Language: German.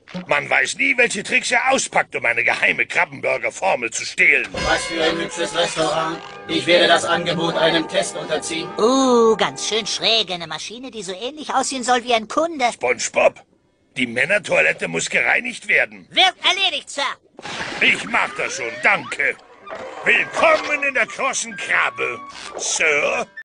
Man weiß nie, welche Tricks er auspackt, um eine geheime Krabbenburger-Formel zu stehlen. Was für ein hübsches Restaurant. Ich werde das Angebot einem Test unterziehen. Ganz schön schräg. Eine Maschine, die so ähnlich aussehen soll wie ein Kunde. SpongeBob, die Männertoilette muss gereinigt werden. Wird erledigt, Sir. Ich mach das schon, danke. Willkommen in der großen Krabbe, Sir.